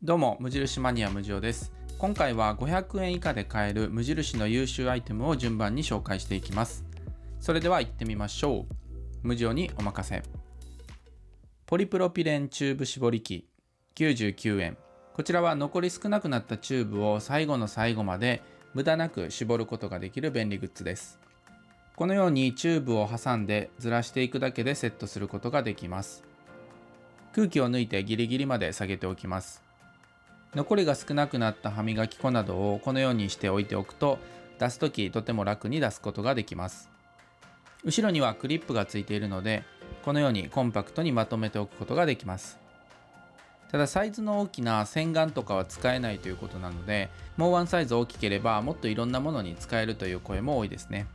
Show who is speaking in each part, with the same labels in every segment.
Speaker 1: どうも、無印マニア無常です。今回は500円以下で買える無印の優秀アイテムを順番に紹介していきます。それでは行ってみましょう。無常にお任せ。ポリプロピレンチューブ絞り器99円。こちらは残り少なくなったチューブを最後の最後まで無駄なく絞ることができる便利グッズです。このようにチューブを挟んでずらしていくだけでセットすることができます。空気を抜いてギリギリまで下げておきます。残りが少なくなった歯磨き粉などをこのようにして置いておくと、出すときとても楽に出すことができます。後ろにはクリップがついているので、このようにコンパクトにまとめておくことができます。ただサイズの大きな洗顔とかは使えないということなので、もうワンサイズ大きければもっといろんなものに使えるという声も多いですね。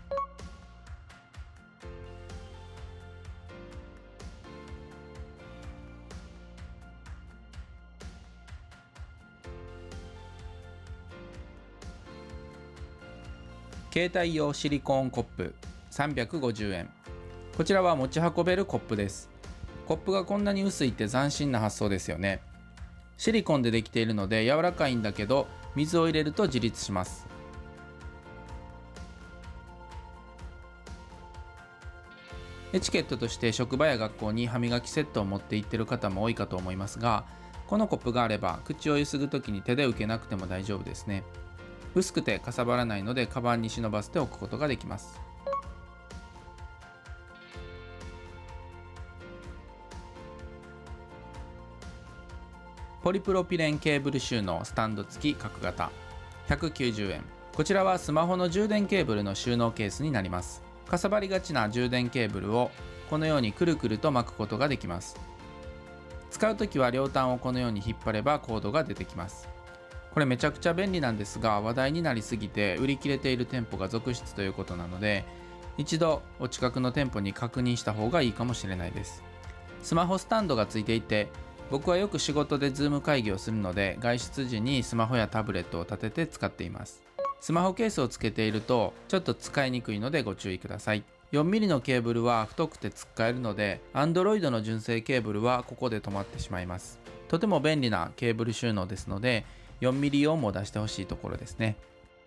Speaker 1: 携帯用シリコーンコップ350円。こちらは持ち運べるコップです。コップがこんなに薄いって斬新な発想ですよね。シリコンでできているので柔らかいんだけど、水を入れると自立します。エチケットとして職場や学校に歯磨きセットを持って行っている方も多いかと思いますが、このコップがあれば口をゆすぐときに手で受けなくても大丈夫ですね。薄くてかさばらないのでカバンに忍ばせておくことができます。ポリプロピレンケーブル収納スタンド付き角型190円。こちらはスマホの充電ケーブルの収納ケースになります。かさばりがちな充電ケーブルをこのようにくるくると巻くことができます。使うときは両端をこのように引っ張ればコードが出てきます。これめちゃくちゃ便利なんですが、話題になりすぎて売り切れている店舗が続出ということなので、一度お近くの店舗に確認した方がいいかもしれないです。スマホスタンドがついていて、僕はよく仕事でズーム会議をするので、外出時にスマホやタブレットを立てて使っています。スマホケースをつけているとちょっと使いにくいのでご注意ください。4mm のケーブルは太くてつっかえるので、 Android の純正ケーブルはここで止まってしまいます。とても便利なケーブル収納ですので、4mm 用も出してほしいところですね。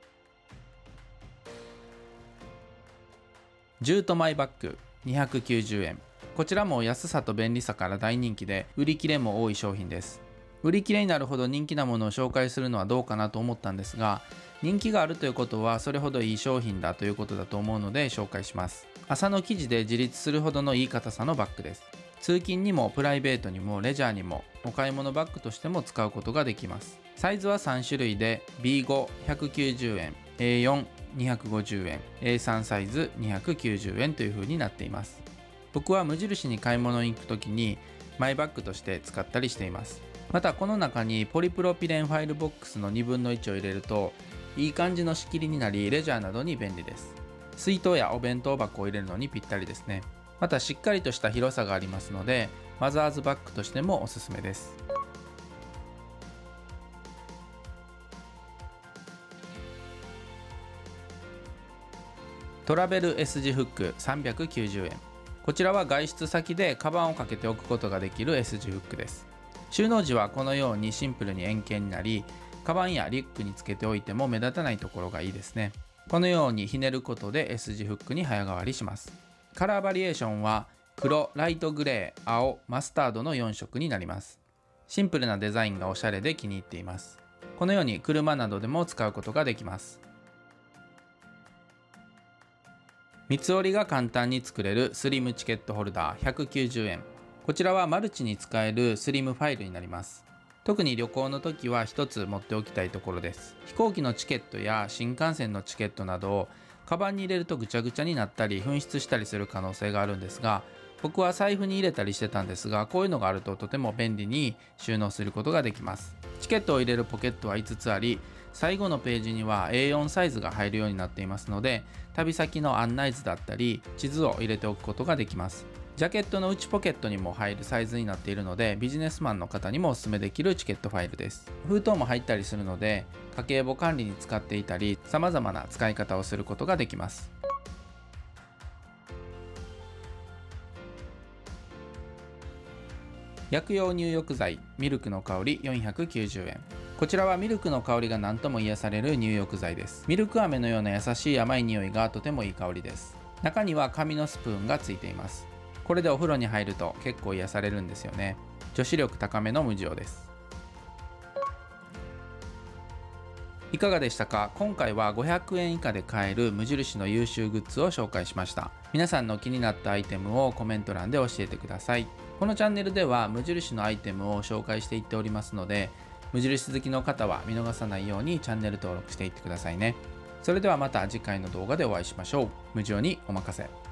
Speaker 1: ジュートマイバッグ290円。こちらも安さと便利さから大人気で、売り切れも多い商品です。売り切れになるほど人気なものを紹介するのはどうかなと思ったんですが、人気があるということはそれほどいい商品だということだと思うので紹介します。麻の生地で自立するほどのいい硬さのバッグです。通勤にもプライベートにもレジャーにもお買い物バッグとしても使うことができます。サイズは3種類で B5-190 円、A4-250 円、A3 サイズ290円という風になっています。僕は無印に買い物に行くときにマイバッグとして使ったりしています。またこの中にポリプロピレンファイルボックスの1/2を入れるといい感じの仕切りになり、レジャーなどに便利です。水筒やお弁当箱を入れるのにぴったりですね。またしっかりとした広さがありますので、マザーズバッグとしてもおすすめです。トラベル S 字フック390円。こちらは外出先でカバンをかけておくことができる S 字フックです。収納時はこのようにシンプルに円形になり、カバンやリュックにつけておいても目立たないところがいいですね。このようにひねることで S 字フックに早変わりします。カラーバリエーションは黒、ライトグレー、青、マスタードの4色になります。シンプルなデザインがおしゃれで気に入っています。このように車などでも使うことができます。三つ折りが簡単に作れるスリムチケットホルダー190円。こちらはマルチに使えるスリムファイルになります。特に旅行の時は一つ持っておきたいところです。飛行機のチケットや新幹線のチケットなどをカバンに入れるとぐちゃぐちゃになったり紛失したりする可能性があるんですが、僕は財布に入れたりしてたんですが、こういうのがあるととても便利に収納することができます。チケットを入れるポケットは5つあり、最後のページには A4 サイズが入るようになっていますので、旅先の案内図だったり地図を入れておくことができます。ジャケットの内ポケットにも入るサイズになっているので、ビジネスマンの方にもおすすめできるチケットファイルです。封筒も入ったりするので、家計簿管理に使っていたり、様々な使い方をすることができます。 薬用入浴剤ミルクの香り490円。こちらはミルクの香りが何とも癒される入浴剤です。ミルク飴のような優しい甘い匂いがとてもいい香りです。中には紙のスプーンがついています。これでお風呂に入ると結構癒されるんですよね。女子力高めの無塩です。いかがでしたか？今回は500円以下で買える無印の優秀グッズを紹介しました。皆さんの気になったアイテムをコメント欄で教えてください。このチャンネルでは無印のアイテムを紹介していっておりますので、無印好きの方は見逃さないようにチャンネル登録していってくださいね。それではまた次回の動画でお会いしましょう。無常にお任せ。